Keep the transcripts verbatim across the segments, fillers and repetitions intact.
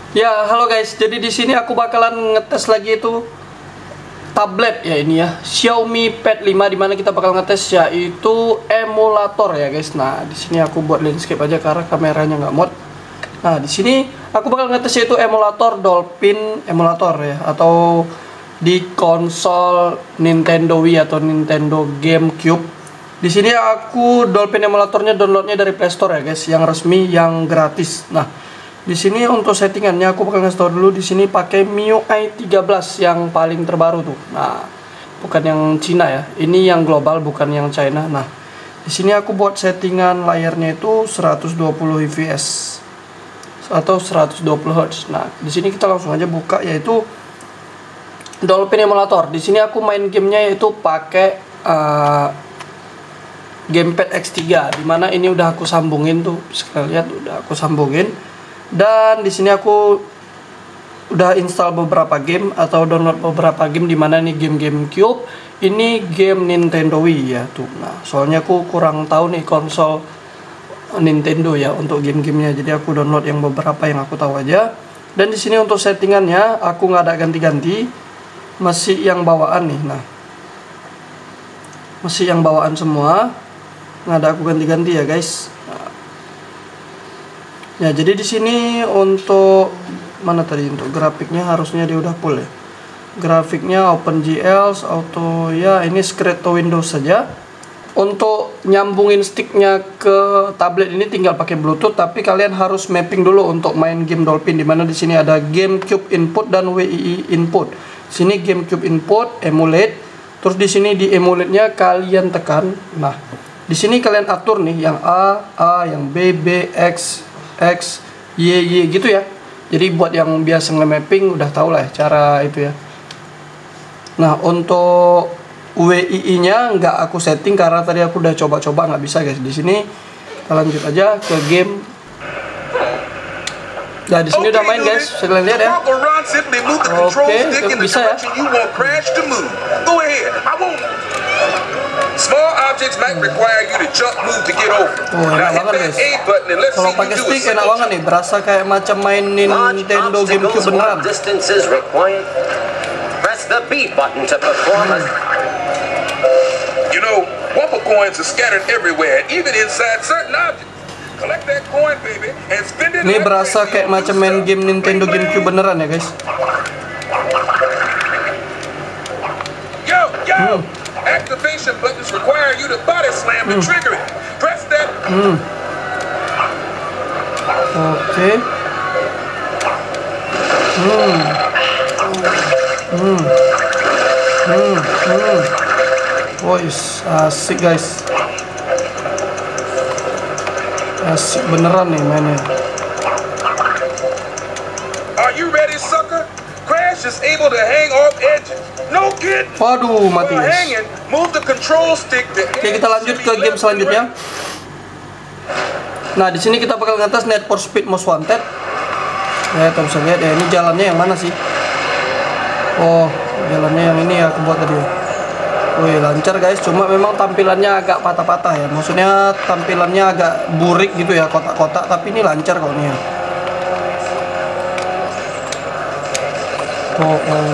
Ya, halo guys. Jadi di sini aku bakalan ngetes lagi itu tablet ya ini ya, Xiaomi Pad lima, dimana kita bakal ngetes yaitu emulator ya guys. Nah, di sini aku buat landscape aja karena kameranya nggak mod. Nah, di sini aku bakal ngetes yaitu emulator Dolphin emulator ya, atau di konsol Nintendo Wii atau Nintendo GameCube. Di sini aku Dolphin emulatornya downloadnya dari Play Store ya guys, yang resmi, yang gratis. Nah, di sini untuk settingannya aku bakal ngasih tau dulu. Di sini pakai M I U I tiga belas yang paling terbaru tuh. Nah, bukan yang Cina ya. Ini yang global, bukan yang China. Nah, di sini aku buat settingan layarnya itu seratus dua puluh F P S atau seratus dua puluh hertz. Nah, di sini kita langsung aja buka yaitu Dolphin emulator. Di sini aku main gamenya yaitu pakai uh, gamepad X tiga, dimana ini udah aku sambungin tuh. Bisa kalian lihat udah aku sambungin. Dan di sini aku udah install beberapa game atau download beberapa game, dimana ini game GameCube, ini game Nintendo Wii ya tuh. Nah, soalnya aku kurang tahu nih konsol Nintendo ya untuk game-gamenya, jadi aku download yang beberapa yang aku tahu aja. Dan di sini untuk settingannya aku nggak ada ganti-ganti, masih yang bawaan nih. Nah, masih yang bawaan semua, nggak ada aku ganti-ganti ya guys. Nah, ya, jadi di sini untuk mana tadi, untuk grafiknya harusnya dia udah full ya. Grafiknya OpenGL auto ya, ini straight to Windows saja. Untuk nyambungin sticknya ke tablet ini tinggal pakai Bluetooth, tapi kalian harus mapping dulu untuk main game Dolphin, dimana di sini ada GameCube input dan W I I input. Sini GameCube input emulate, terus di sini di emulate-nya kalian tekan. Nah, di sini kalian atur nih yang A, A, yang B, B, X, X, Y, Y gitu ya. Jadi buat yang biasa nge-mapping udah tau lah ya cara itu ya. Nah, untuk W I I-nya nggak aku setting karena tadi aku udah coba-coba nggak bisa guys. Di sini kita lanjut aja ke game. Nah, di sini udah main guys, kalian lihat ya. Oke, bisa ya. Small objects might require you to jump move to get over. Oh, enak banget guys. Kalau pakai stick enak banget nih, berasa kayak macam main Nintendo GameCube beneran. Press the B button to perform. You know, Wumpa coins are scattered everywhere, even inside certain objects. Collect that coin, baby, and spend it. Ini berasa kayak macam main game Nintendo GameCube beneran ya guys. Yo, yo. Hmm. Activation buttons require you to body slam to trigger it. Press that. Hmm. Oke. Hmm. Hmm. Hmm. Hmm. Voice asik guys. Asik beneran nih mainnya. Are you ready, sucker? Crash is able to hang off edges. No kidding. Waduh, mati guys. Hanging, move the control stick to. Oke, kita lanjut ke game selanjutnya. Nah, di sini kita bakal ngetes Need for Speed Most Wanted. Ya, kita bisa lihat ya, ini jalannya yang mana sih? Oh, jalannya yang ini ya aku buat tadi. Wih, lancar guys, cuma memang tampilannya agak patah-patah ya. Maksudnya tampilannya agak burik gitu ya, kotak-kotak, tapi ini lancar kok nih ya. Oh, oh.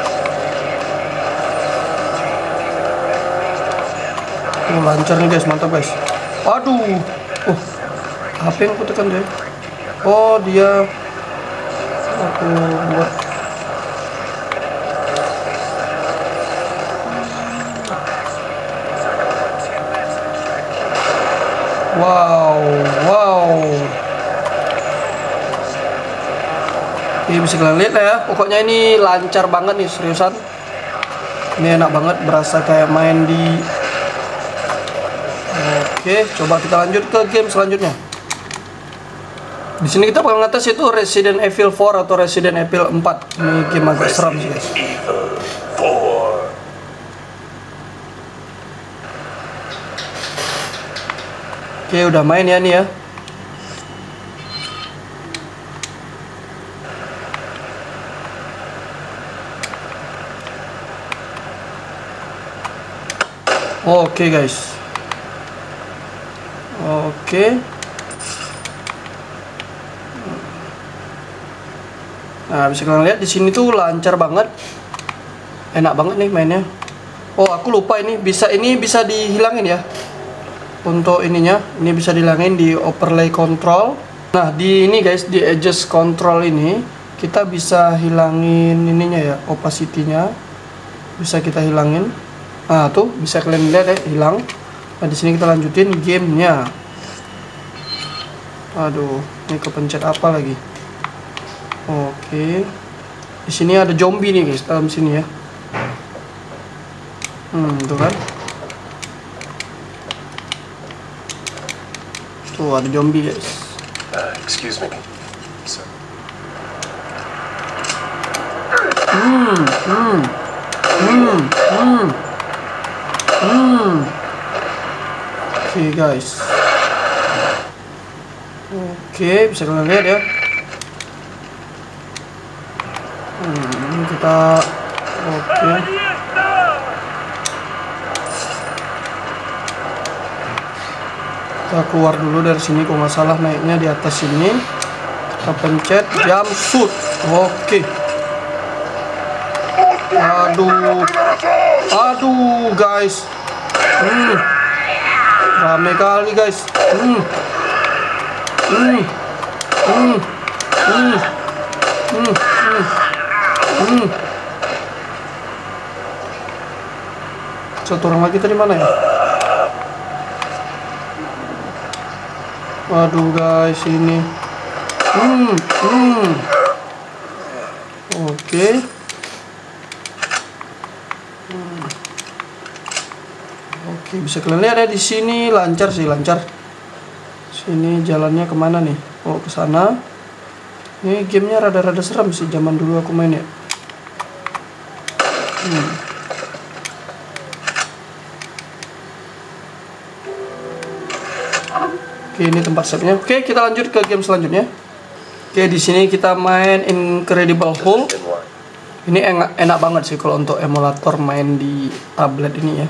Oh, lancar nih guys, mantap guys. Waduh. Oh, apa yang aku tekan deh? Oh, dia aku buat. Wow, wow. Ini bisa kalian lihat ya. Pokoknya ini lancar banget nih, seriusan. Ini enak banget, berasa kayak main di. Oke, coba kita lanjut ke game selanjutnya. Di sini kita bakal ngetes itu Resident Evil empat atau Resident Evil empat. Ini game agak seram sih guys. Oke, udah main ya nih ya. Oke guys. Oke. Nah, bisa kalian lihat di sini tuh lancar banget. Enak banget nih mainnya. Oh, aku lupa ini bisa ini bisa dihilangin ya. Untuk ininya, ini bisa dihilangin di overlay control. Nah, di ini guys, di adjust control ini kita bisa hilangin ininya ya, opacity-nya. Bisa kita hilangin. Nah, tuh bisa kalian lihat ya, hilang. Nah, di sini kita lanjutin gamenya. Aduh, ini kepencet apa lagi? Oke. Di sini ada zombie nih guys, dalam sini ya. Hmm, tuh kan. Tuh ada zombie guys. Uh, excuse me. Sir. Hmm, hmm, hmm, hmm, hmm. Oke guys. Oke, bisa kalian lihat ya. Hmm, kita oke. Kita keluar dulu dari sini, kalau nggak salah naiknya di atas sini. Kita pencet jump shoot. Oke. Aduh, aduh guys. Hmm. Rame kali guys. Hmm. Hmm. Hmm. Hmm. Hmm. Hmm. Hmm. Satu orang lagi tadi mana ya? Waduh guys, ini. Hmm. Hmm. Oke. Hmm. Oke, bisa kalian lihat ya di sini lancar sih, lancar. Sini jalannya kemana nih? Oh, ke sana. Ini gamenya rada-rada serem sih zaman dulu aku main ya. Hmm. Oke, ini tempat save-nya. Oke, kita lanjut ke game selanjutnya. Oke, di sini kita main Incredible Hulk. Ini enak, enak banget sih kalau untuk emulator main di tablet ini ya.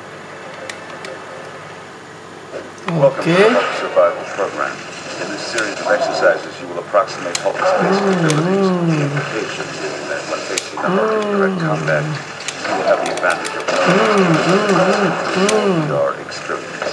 Oke. Welcome to the Hulk Survival Program. In this series of exercises, you will approximate Hulk's basic abilities. The implication is that when facing the Hulk in direct combat, you will have the advantage of knowing your experience.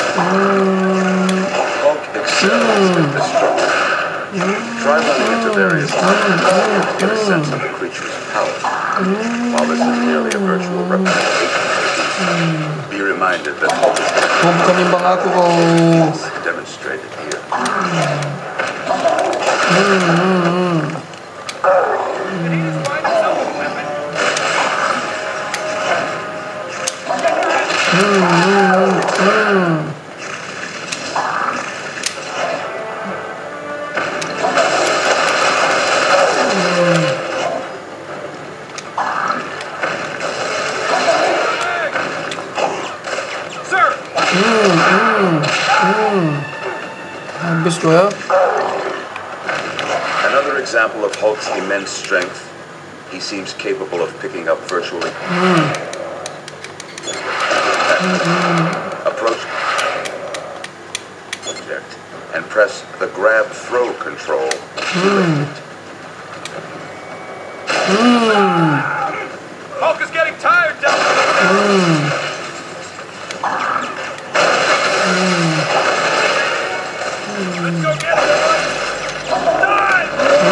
Hulk excels at destruction. Try running into various objects to get a sense of the creature's power. While this is merely a virtual representation, be reminded that Hulk is Oh, bukan nimbang aku kau. demonstrated here. Hmm. Hmm. Hmm. Hmm, hmm, hmm. Habis tuh ya. Another example of Hulk's immense strength, he seems capable of picking up virtually. Hmm. Approach object and press the grab throw control to lift it. Hmm. Hulk is getting tired down there. Hmm. Let's go get him. Die!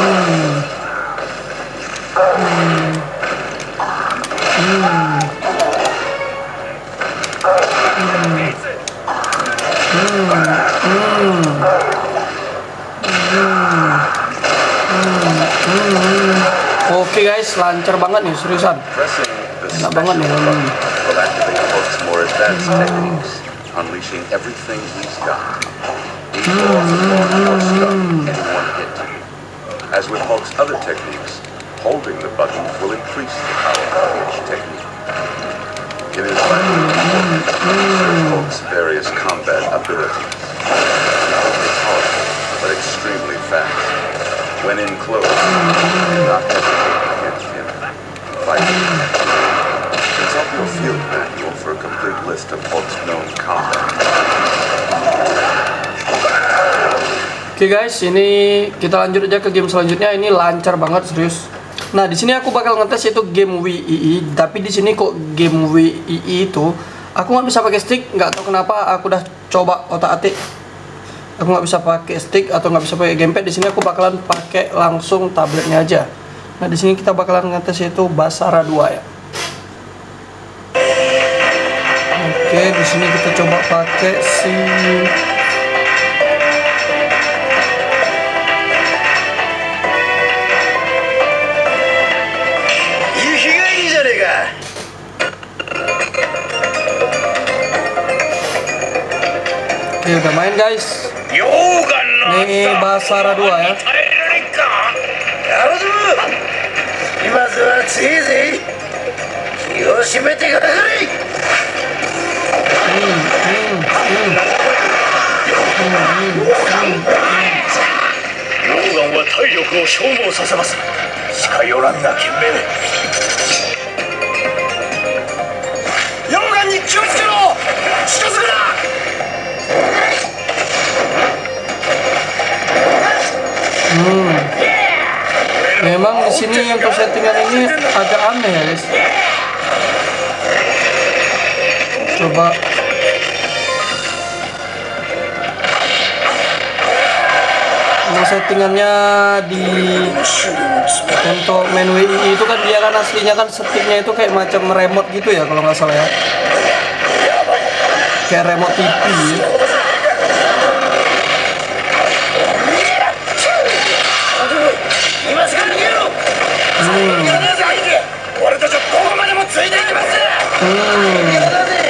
Oke guys, lancar banget nih, seriusan. Pressing the Enak banget nih. special button will activate Hulk's more advanced techniques, unleashing everything he's got. He falls or stun anyone hit. As with Hulk's other techniques, holding the button will increase the power of each technique. It is vitally important to observe Hulk's various combat abilities. Not only powerful, but extremely fast. When in close, do not hesitate against him. Fight him. Consult your field manual for a complete list of Hulk's known combat. Oke guys, ini kita lanjut aja ke game selanjutnya. Ini lancar banget serius. Nah, di sini aku bakal ngetes itu game Wii I, tapi di sini kok game Wii I itu aku nggak bisa pakai stick, nggak tahu kenapa. Aku udah coba otak-atik, aku nggak bisa pakai stick atau nggak bisa pakai gamepad. Di sini aku bakalan pakai langsung tabletnya aja. Nah, di sini kita bakalan ngetes itu Basara dua ya. Oke, di sini kita coba pakai si Oke, udah main guys. Ini Basara dua ya. Hmm, hmm, hmm. Hmm. Memang di sini untuk settingan ini agak aneh ya guys. Coba nah, settingannya di untuk main W I itu kan dia kan aslinya kan settingnya itu kayak macam remote gitu ya kalau nggak salah ya, kayak remote T V ya. Hmm. Hmm.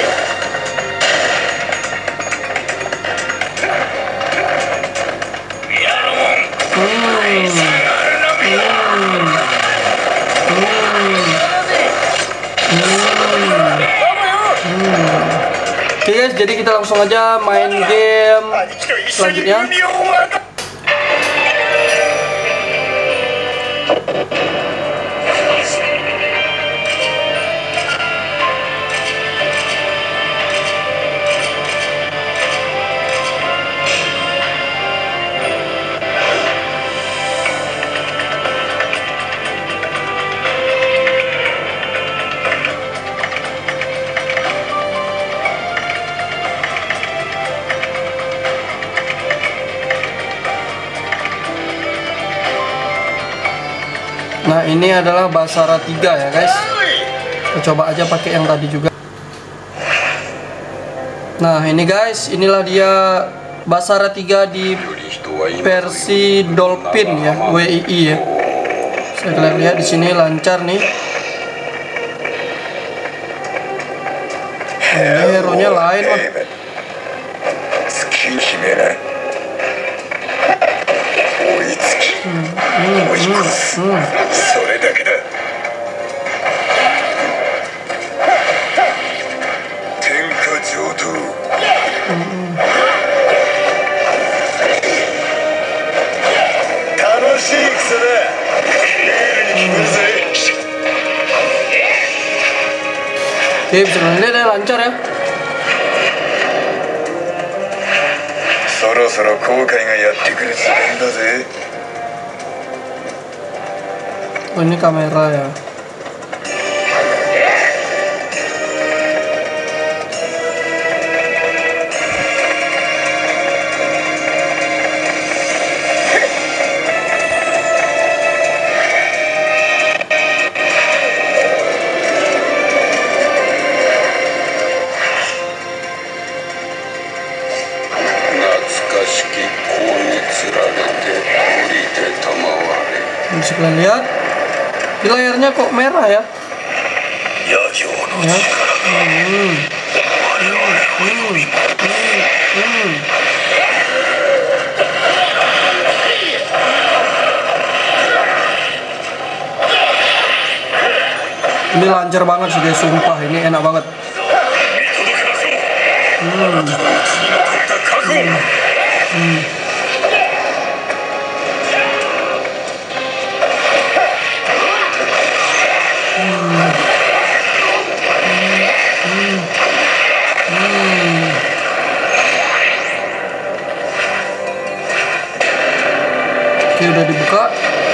Oke guys, jadi kita langsung aja main game selanjutnya. Nah, ini adalah Basara tiga ya guys. Kita coba aja pakai yang tadi juga. Nah, ini guys, inilah dia Basara tiga di versi Dolphin ya, W I I ya. Saya kalian lihat di sini lancar nih. Ini hero-nya lain wah. Hmm, hmm, hmm, hmm. Oke, bisa lihat ya, lancar ya. Oh, ini kamera ya. Bisa kalian lihat di layarnya kok merah ya. Ya. Hmm. Hmm. Hmm. Hmm. Ini lancar banget sih guys, sumpah ini enak banget. Hmm. Hmm. Hmm. buka.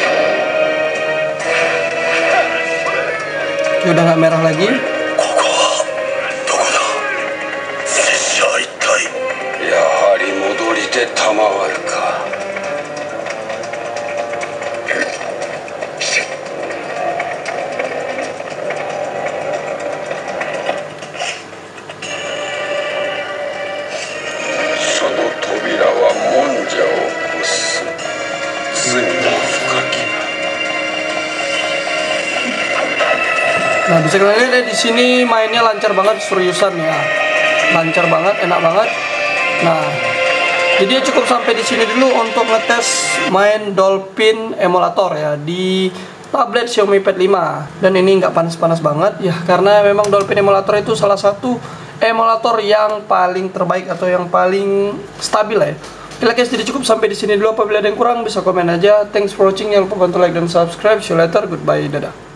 Oke, udah nggak merah lagi. Nah, bisa kalian lihat di sini mainnya lancar banget, seriusan ya. Lancar banget, enak banget. Nah, jadi cukup sampai di sini dulu untuk ngetes main Dolphin Emulator ya di tablet Xiaomi Pad lima. Dan ini nggak panas-panas banget ya, karena memang Dolphin Emulator itu salah satu emulator yang paling terbaik atau yang paling stabil ya. Oke guys, jadi cukup sampai di sini dulu. Apabila ada yang kurang bisa komen aja. Thanks for watching. Jangan lupa bantu like dan subscribe. See you later. Goodbye. Dadah.